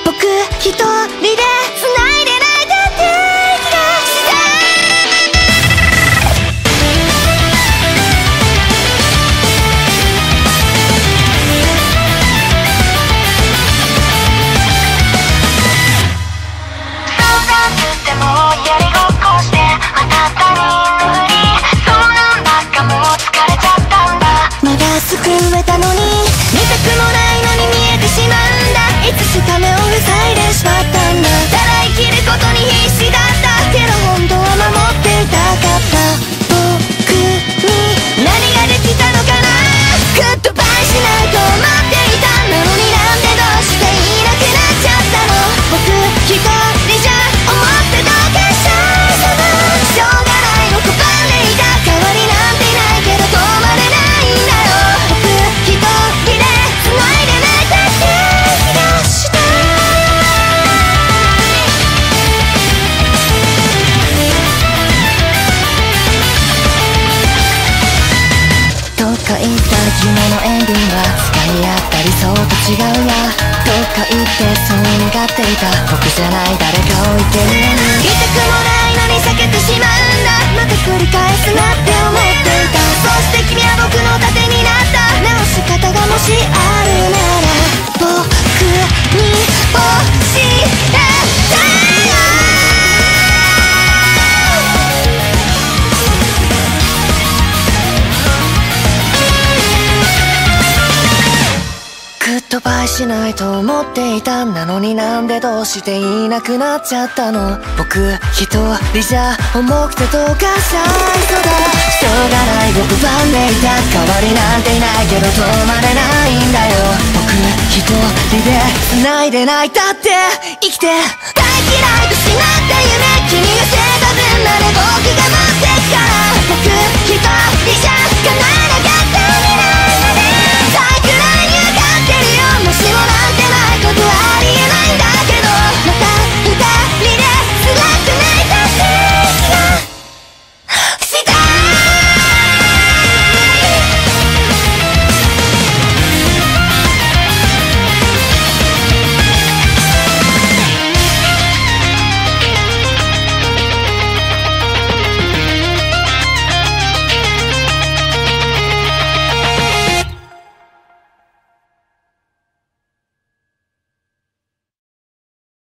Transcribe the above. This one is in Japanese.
僕一人で繋いでないだって気がしたそうだっつってもやりごっこしてまた他人のふりそうなんばっかもう疲れちゃったんだまだ救えたのに見たくもないのに見えてしまうんだいつしか目を塞いでしまったんだただ生きることに必死だったけど本当は守っていたかった僕に何ができたのかなグッドバイしないと思っていたのになんでどうしていなくなっちゃったの僕一人じゃ思ってどうかしちゃいそうだしょうがないの拒んでいた代わりなんていないけど止まれないんだよ僕一人で繋いでないだって気がしたどっか行った夢のエンディングは使い合った理想と違うやどっか行ってそう願っていた僕じゃない誰かを言ってるのに言いたくもないのに避けてしまうんだまた繰り返すなって思っていたそして君は僕の盾になった直し方がもしあるなら僕に教えてグッドバイしないと思っていたなのになんでどうしていなくなっちゃったの僕一人じゃ重くてどうかしちゃいそうだしょうがない僕ファンでいた代わりなんていないけど止まれないんだよ僕一人で繋いでないだって生きて大嫌いとしまった夢君が捨てた分まで僕が持ってくから僕一人じゃ叶え